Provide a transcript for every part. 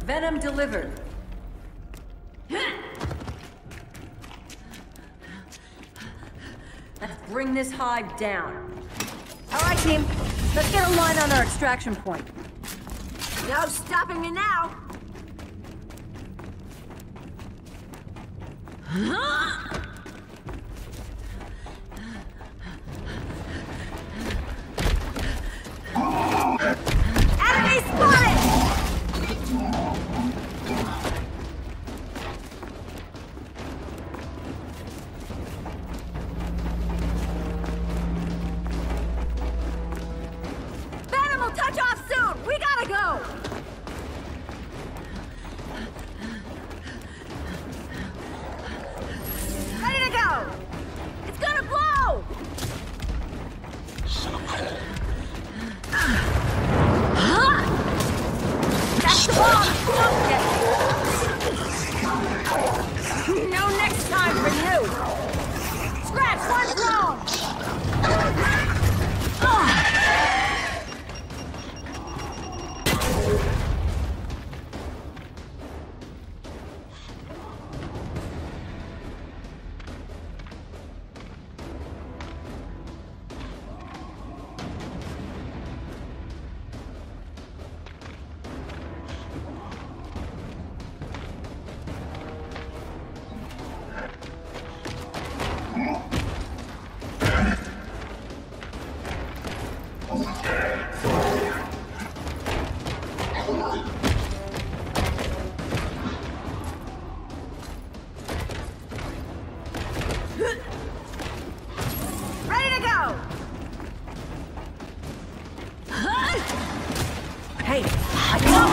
Venom delivered. Let's bring this hive down. All right, team. Let's get a line on our extraction point. No stopping me now! Enemy spotted! Venom will touch off soon! We gotta go! Ready to go! It's gonna blow! That's the bomb! Don't get me! No next time for you! Scratch, one's wrong! Ready to go! Hey, I got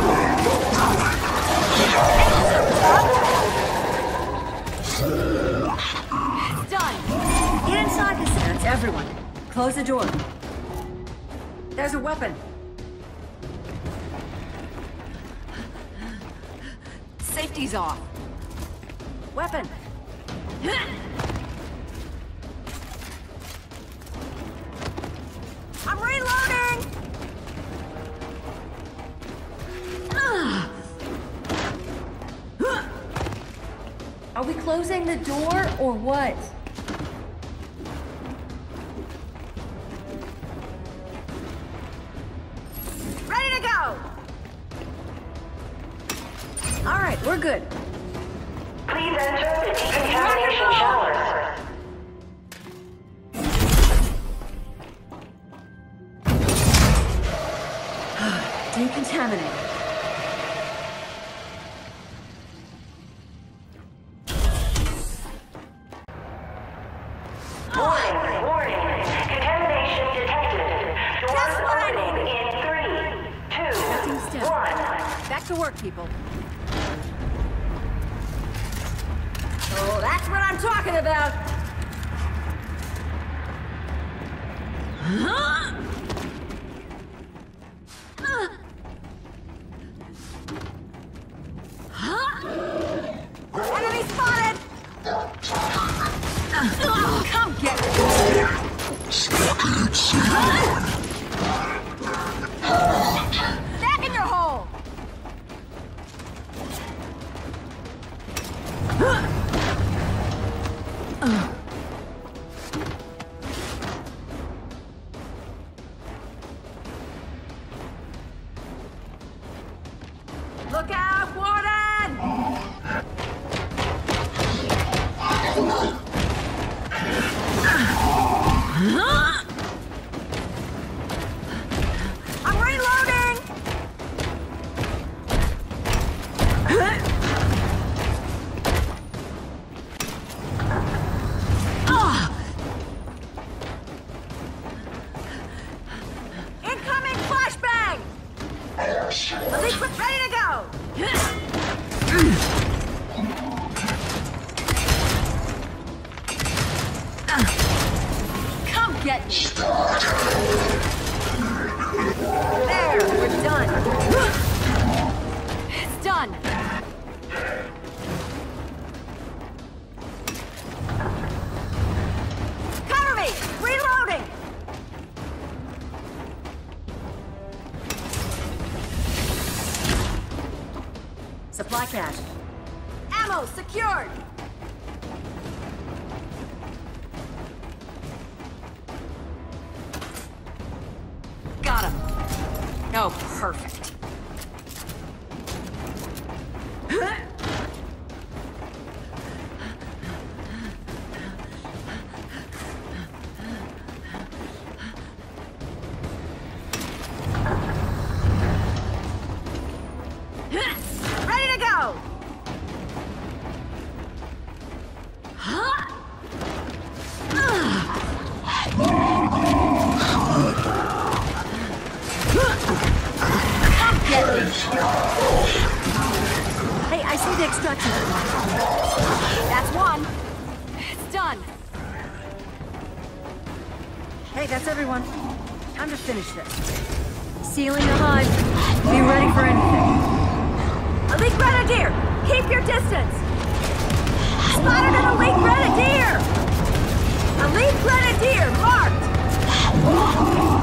It's done! Get inside this. That's everyone. Close the door. There's a weapon. Safety's off. Weapon. I'm reloading! Are we closing the door or what? Ready to go! All right, we're good. Please enter the decontamination showers. Decontaminate. Warning, warning. Contamination detected. Doors Just what I opening in 3, 2, 1. Back to work, people. Oh, that's what I'm talking about! Enemy spotted! Come get it. Back in your hole! Look out, Warden! I'm reloading! Incoming flashbang! Elite, ready to go! Come get me. There, we're done. It's done. Cover me! Reloading! Supply cache. Ammo secured! Got him. Oh, perfect. Ready to go! Hey, I see the extraction. That's one. It's done. Hey, that's everyone. Time to finish this. Sealing the hive. Be ready for anything. Elite Grenadier! Keep your distance! Spotted an Elite Grenadier! Elite Grenadier marked!